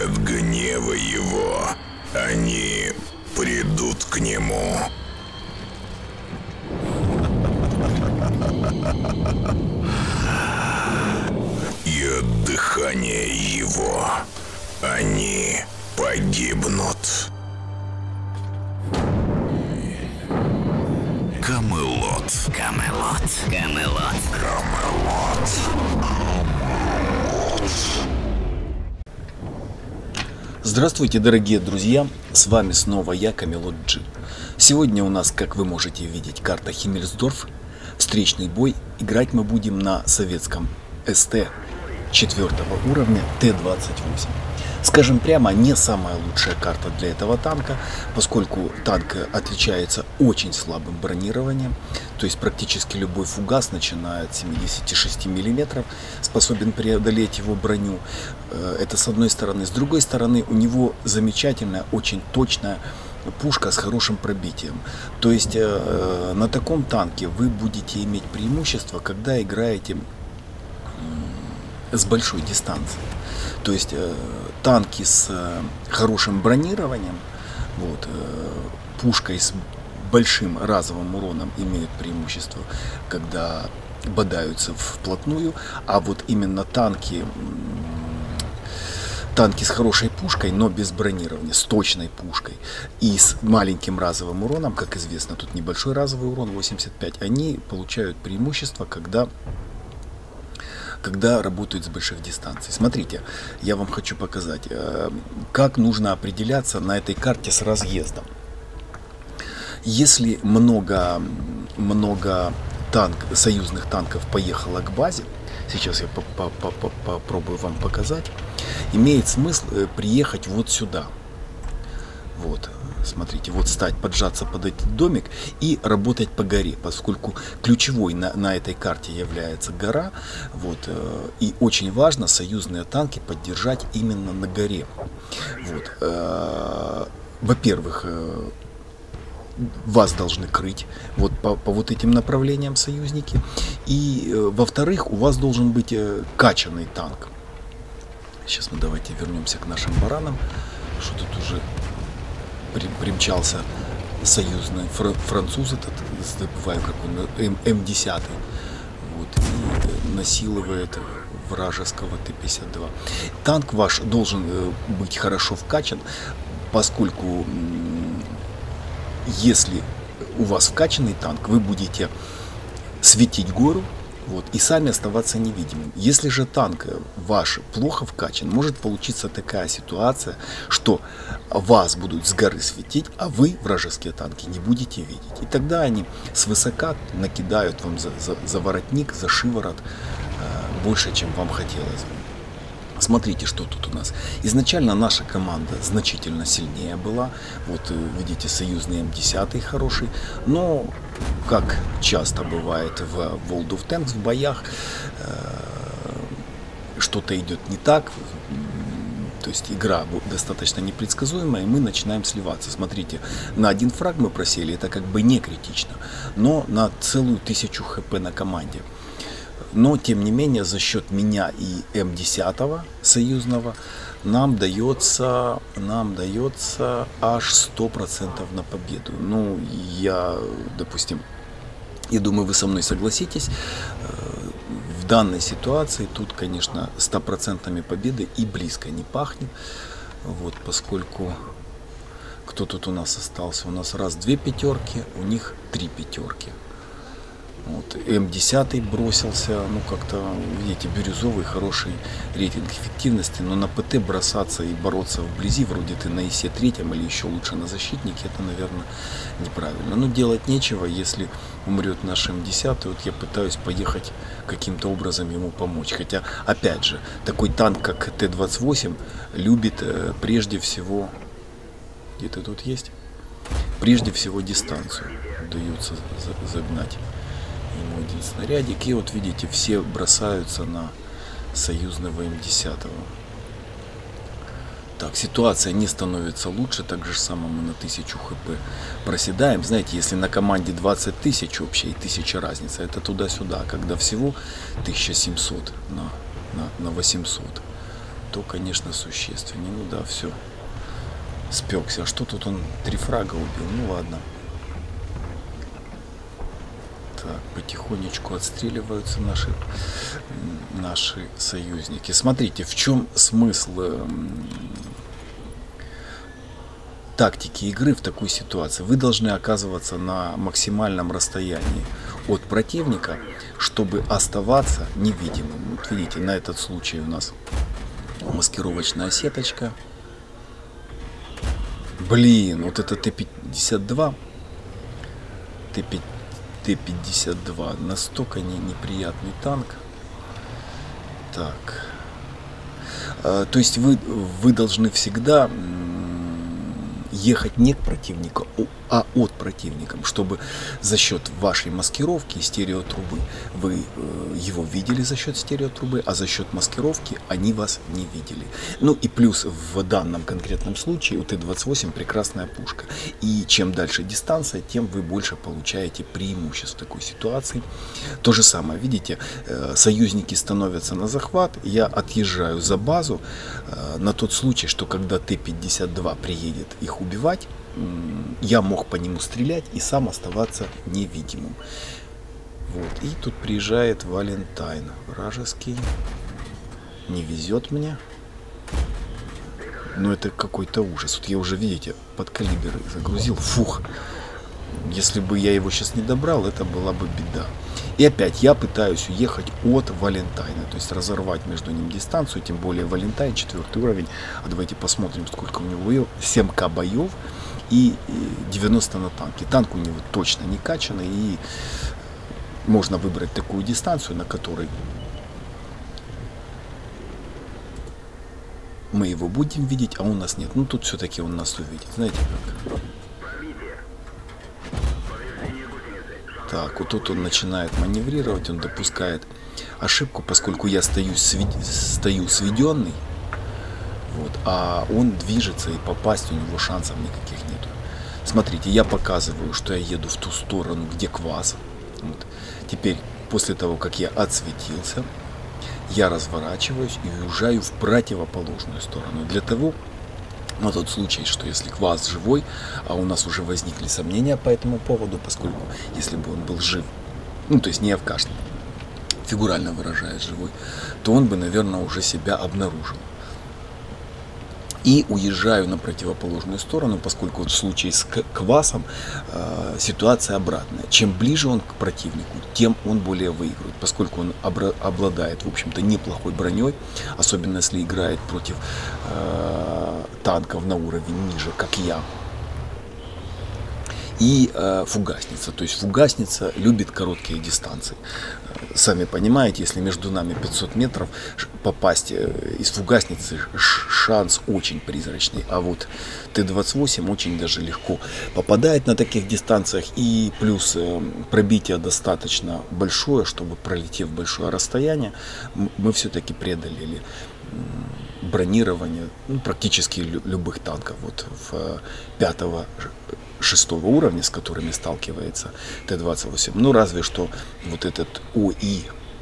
от гнева его они придут к нему. И от дыхания его они погибнут. Камелот. Камелот. Камелот. Камелот. Здравствуйте, дорогие друзья, с вами снова я, Камелот G. Сегодня у нас, как вы можете видеть, карта Химмельсдорф, встречный бой. Играть мы будем на советском СТ 4 уровня Т-28. Скажем прямо, не самая лучшая карта для этого танка, поскольку танк отличается очень слабым бронированием, то есть практически любой фугас, начиная от 76 мм, способен преодолеть его броню. Это с одной стороны. С другой стороны, у него замечательная, очень точная пушка с хорошим пробитием. То есть на таком танке вы будете иметь преимущество, когда играете с большой дистанции. То есть танки с хорошим бронированием, пушкой с большим разовым уроном имеют преимущество, когда бодаются вплотную, а вот именно танки с хорошей пушкой, но без бронирования, с точной пушкой и с маленьким разовым уроном, как известно, тут небольшой разовый урон 85, они получают преимущество, когда работают с больших дистанций. Смотрите, я вам хочу показать, как нужно определяться на этой карте с разъездом. Если много союзных танков поехало к базе, сейчас я попробую вам показать, имеет смысл приехать вот сюда. Вот. Смотрите, вот стать, поджаться под этот домик и работать по горе, поскольку ключевой на этой карте является гора. И очень важно союзные танки поддержать именно на горе. Во-первых, вас должны крыть по вот этим направлениям союзники. И во-вторых, у вас должен быть качанный танк. Сейчас мы давайте вернемся к нашим баранам, что тут уже примчался союзный француз, этот, забываю, как он, М10, и насилует вражеского Т-52. Танк ваш должен быть хорошо вкачан, поскольку если у вас вкачанный танк, вы будете светить гору, и сами оставаться невидимым. Если же танк ваш плохо вкачан, может получиться такая ситуация, что вас будут с горы светить, а вы вражеские танки не будете видеть. И тогда они свысока накидают вам за воротник, за шиворот больше, чем вам хотелось бы. Смотрите, что тут у нас. Изначально наша команда значительно сильнее была. Видите, союзный М10 хороший. Но, как часто бывает в World of Tanks, в боях, что-то идет не так. То есть игра достаточно непредсказуемая, и мы начинаем сливаться. Смотрите, на один фраг мы просели, это как бы не критично. Но на целую 1000 хп на команде. Но, тем не менее, за счет меня и М10 союзного нам дается аж 100% на победу. Допустим, я думаю, вы со мной согласитесь, в данной ситуации тут, конечно, 100% победы и близко не пахнет. Поскольку кто тут у нас остался? У нас раз 2 пятерки, у них 3 пятерки. М10 бросился, как-то, видите, бирюзовый, хороший рейтинг эффективности, но на ПТ бросаться и бороться вблизи, вроде ты на ИСе-3 или еще лучше на защитнике, это, наверное, неправильно. Но делать нечего, если умрет наш М10, я пытаюсь поехать каким-то образом ему помочь. Хотя, опять же, такой танк, как Т-28, любит прежде всего, где-то тут есть, прежде всего дистанцию удается загнать ему один снарядик. И видите, все бросаются на союзного М10. Так, ситуация не становится лучше, так же самое мы на 1000 хп проседаем. Знаете, если на команде 20 тысяч общей, 1000 разница, это туда-сюда, когда всего 1700 на 800, то, конечно, существеннее. Ну да, все. Спекся. А что тут он 3 фрага убил? Ну ладно. Так, потихонечку отстреливаются наши союзники. Смотрите, в чем смысл тактики игры в такой ситуации. Вы должны оказываться на максимальном расстоянии от противника, чтобы оставаться невидимым. Вот видите, на этот случай у нас маскировочная сеточка. Блин, вот это Т-52. Т-52. Настолько неприятный танк. Так. То есть вы должны всегда ехать не к противнику, а от противника, чтобы за счет вашей маскировки и стереотрубы вы его видели за счет стереотрубы, а за счет маскировки они вас не видели. Ну и плюс в данном конкретном случае у Т-28 прекрасная пушка. И чем дальше дистанция, тем вы больше получаете преимуществ в такой ситуации. То же самое, видите, союзники становятся на захват, я отъезжаю за базу на тот случай, что когда Т-52 приедет их убивать, я мог по нему стрелять и сам оставаться невидимым. Вот. И тут приезжает Валентайн вражеский. Не везет мне. Но это какой-то ужас. Вот я уже, видите, под калибр загрузил. Фух. Если бы я его сейчас не добрал, это была бы беда. И опять я пытаюсь уехать от Валентайна. То есть разорвать между ним дистанцию. Тем более Валентайн 4 уровень. А давайте посмотрим, сколько у него боев. 7К боев. И 90 на танке. Танк у него точно не качанный. И можно выбрать такую дистанцию, на которой мы его будем видеть, а у нас нет. Ну тут все-таки он нас увидит. Знаете как? Так, вот тут он начинает маневрировать, он допускает ошибку, поскольку я стою сведенный, вот, а он движется, и попасть у него шансов никаких нету. Смотрите, я показываю, что я еду в ту сторону, где квас. Вот. Теперь, после того, как я отсветился, я разворачиваюсь и уезжаю в противоположную сторону. Для того, на тот случай, что если квас живой, а у нас уже возникли сомнения по этому поводу, поскольку если бы он был жив, ну то есть не АФКшный, фигурально выражаясь живой, то он бы, наверное, уже себя обнаружил. И уезжаю на противоположную сторону, поскольку в случае с квасом ситуация обратная. Чем ближе он к противнику, тем он более выигрывает, поскольку он обладает, в общем-то, неплохой броней, особенно если играет против танков на уровень ниже, как я. И фугасница. То есть фугасница любит короткие дистанции. Сами понимаете, если между нами 500 метров, попасть из фугасницы шанс очень призрачный. А вот Т-28 очень даже легко попадает на таких дистанциях. И плюс пробитие достаточно большое, чтобы, пролетев большое расстояние, мы все-таки преодолели бронирование практически любых танков. Вот в 5-6 уровня, с которыми сталкивается Т-28. Ну, разве что вот этот ОИ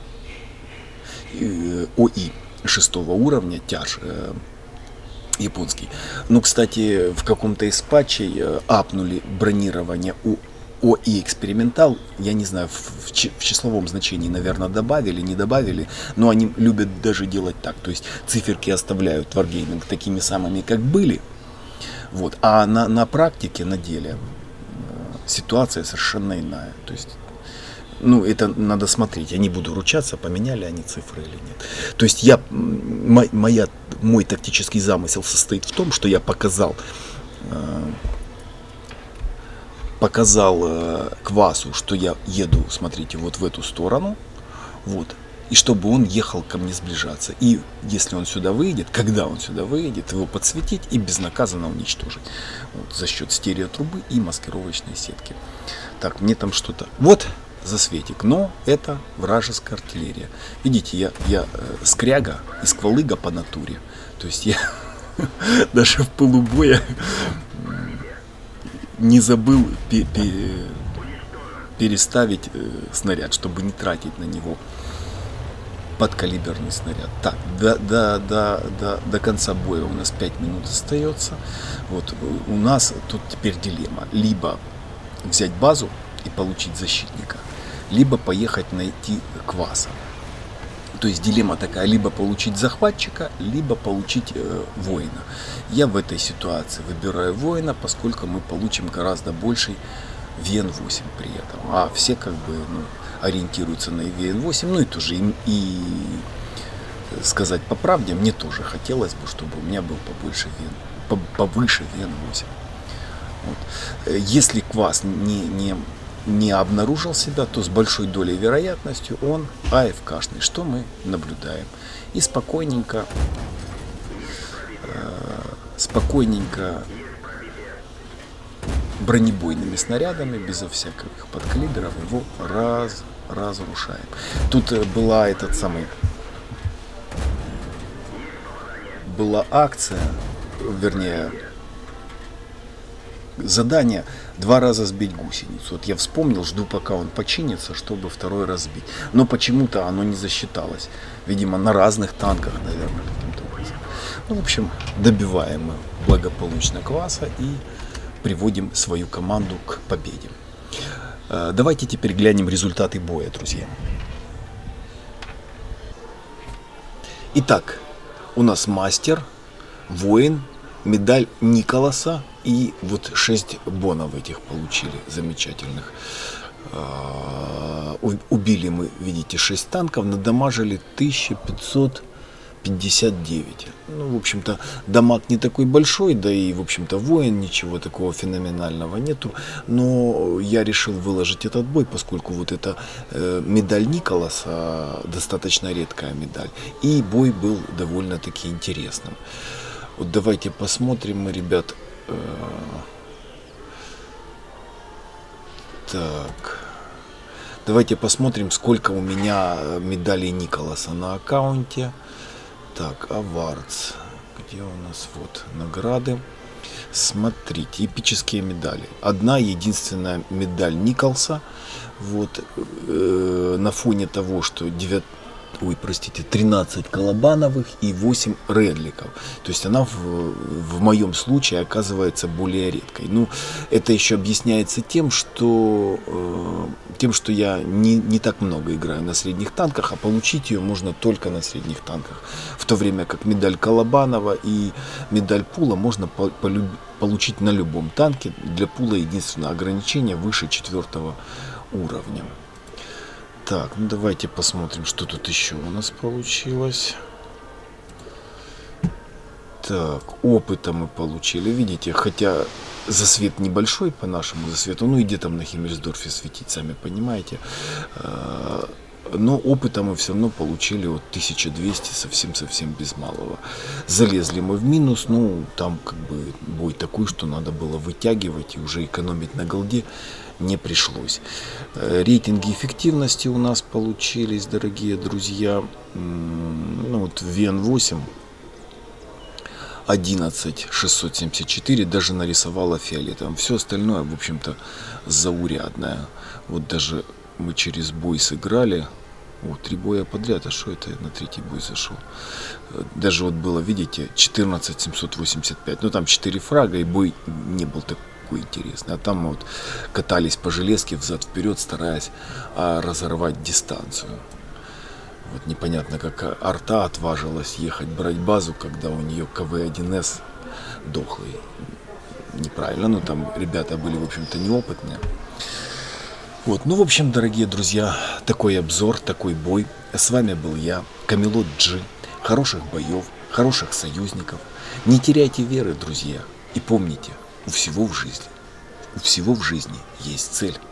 6 уровня, тяж японский. Ну, кстати, в каком-то из патчей апнули бронирование у ОИ экспериментал, я не знаю, в числовом значении, наверное, добавили, не добавили, но они любят даже делать так. То есть циферки оставляют Wargaming такими самыми, как были. Вот. А на практике, на деле, ситуация совершенно иная. То есть, ну, это надо смотреть. Я не буду ручаться, поменяли они цифры или нет. То есть мой тактический замысел состоит в том, что я показал квасу, что я еду, смотрите, вот в эту сторону, вот, и чтобы он ехал ко мне сближаться. И если он сюда выйдет, когда он сюда выйдет, его подсветить и безнаказанно уничтожить. Вот, за счет стереотрубы и маскировочной сетки. Так, мне там что-то... Вот засветик, но это вражеская артиллерия. Видите, я скряга и сквалыга по натуре. То есть я даже в пылу боя не забыл переставить снаряд, чтобы не тратить на него подкалиберный снаряд. Так, до конца боя у нас 5 минут остается. Вот у нас тут теперь дилемма. Либо взять базу и получить защитника, либо поехать найти кваса. То есть дилемма такая: либо получить захватчика, либо получить воина. Я в этой ситуации выбираю воина, поскольку мы получим гораздо больший ВН-8 при этом. А все как бы ориентируются на ВН-8. Ну и тоже и сказать по правде, мне тоже хотелось бы, чтобы у меня был повыше ВН-8. Вот. Если квас не обнаружил себя, то с большой долей вероятностью он АФКшный, что мы наблюдаем. И спокойненько бронебойными снарядами, безо всяких подкалиберов, его разрушаем. Тут была акция, вернее, задание 2 раза сбить гусеницу. Вот я вспомнил, жду, пока он починится, чтобы 2-й раз сбить. Но почему-то оно не засчиталось. Видимо, на разных танках, наверное, каким-то образом. Ну, в общем, добиваем мы благополучно кваса и приводим свою команду к победе. Давайте теперь глянем результаты боя, друзья. Итак, у нас мастер, воин, медаль Николаса и вот 6 бонов этих получили замечательных. Убили мы, видите, 6 танков, надамажили 1559. Ну, в общем-то, дамаг не такой большой, да и, в общем-то, воин, ничего такого феноменального нету. Но я решил выложить этот бой, поскольку вот эта медаль Николаса достаточно редкая медаль. И бой был довольно-таки интересным. Вот давайте посмотрим мы, ребят. Так. Давайте посмотрим, сколько у меня медалей Николаса на аккаунте. Так, Awards. Где у нас? Вот, награды. Смотрите, эпические медали. Одна единственная медаль Николса. Вот, на фоне того, что 13 колобановых и 8 редликов. То есть она в моем случае оказывается более редкой. Ну, это еще объясняется тем, что я не так много играю на средних танках, а получить ее можно только на средних танках. В то время как медаль Колобанова и медаль Пула можно получить на любом танке. Для Пула единственное ограничение выше 4-го уровня. Так, ну давайте посмотрим, что тут еще у нас получилось. Так, опыта мы получили, видите, хотя засвет небольшой по нашему засвету, ну и где там на Химмельсдорфе светить, сами понимаете. Но опыта мы все равно получили вот 1200, совсем без малого. Залезли мы в минус, ну там как бы бой такой, что надо было вытягивать и уже экономить на голде не пришлось. Рейтинги эффективности у нас получились, дорогие друзья. Ну вот ВН-8 11674, даже нарисовала фиолетовым. Все остальное, в общем-то, заурядное. Вот даже мы через бой сыграли. Вот, 3 боя подряд, а что это я на 3-й бой зашел? Даже вот было, видите, 14785. Ну там 4 фрага, и бой не был такой интересный. А там мы вот катались по железке взад-вперед, стараясь разорвать дистанцию. Вот непонятно, как арта отважилась ехать брать базу, когда у нее КВ-1С дохлый. Неправильно, но там ребята были, в общем-то, неопытные. Вот, ну, в общем, дорогие друзья, такой обзор, такой бой. С вами был я, Камелот G. Хороших боев, хороших союзников. Не теряйте веры, друзья. И помните, у всего в жизни есть цель.